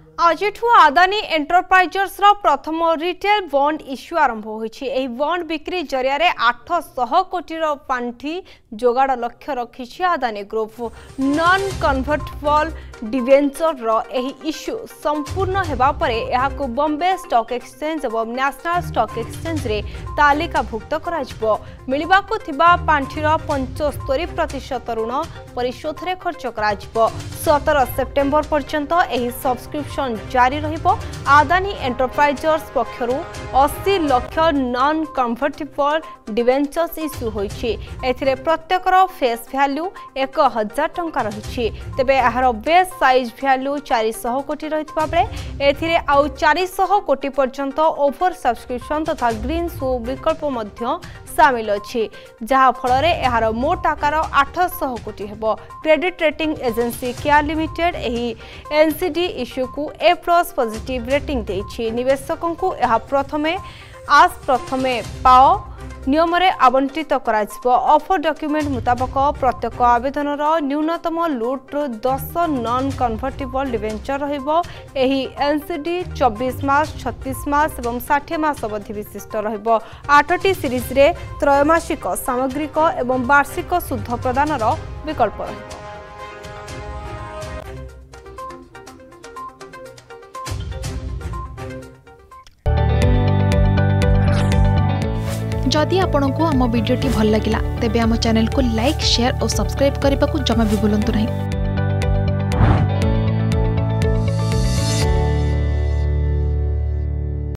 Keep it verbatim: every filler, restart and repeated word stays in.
आज आदानी एंटरप्राइजर्स रो प्रथम retail bond issue आरंभ होईछि। एही बॉन्ड बिक्री जरिया आठ सौ कोटी रो पांठी जोगाड़ लक्ष्य रखिछि Adani group. Non convertible debenture रो एही इश्यू संपूर्ण हेबा परे एहाकु बॉम्बे स्टॉक एक्सचेंज एवं नेशनल स्टॉक एक्सचेंज रे तालिकाभुक्त कराजिबो। मिलिबाकु थिबा पांठीर पचहत्तर प्रतिशत ऋण परिशोध रे खर्च कराजिबो। सत्रह सेप्टेम्बर पर्यंत एही सब्सक्रिप्शन जारी रहिबो। आदानी एंटरप्राइजर्स पक्षरु अस्सी lakh non convertible debentures issue होईछि। एथिरे प्रत्येकर फेस वैल्यू एक हजार टंका रहिछि। तेबे एहार बेस साइज वैल्यू चार सौ कोटी रहितबा बेले एथिरे आउ चार सौ कोटी पर्यंत ओवर सब्सक्रिप्शन तथा ग्रीन शो विकल्प मध्य शामिल अछि, जहा फल रे एहार मोट आकार आठ सौ कोटी हेबो। Credit rating agency CARE limited एही एनसीडी इश्यू को ए प्लस पॉजिटिव रेटिंग देछि। निवेशकों को यह प्रथमे आस प्रथमे पाओ नियम रे आवंटित कराजिबो। ऑफर डॉक्यूमेंट मुताबक प्रत्येक आवेदन रो न्यूनतम लुट दस नॉन कन्वर्टेबल डिवेंचर रहिबो। एही एनसीडी चौबीस मास छत्तीस मास एवं साठ मास अवधि विशिष्ट रहिबो। आठटी सीरीज रे त्रैमासिक सामग्रिक एवं वार्षिक शुद्ध प्रदान रो विकल्प रहिबो। जदि आपंक आम भिडी भल लगा तेब आम चैनल को लाइक शेयर और सब्सक्राइब करने को जमा भी भूलु नहीं।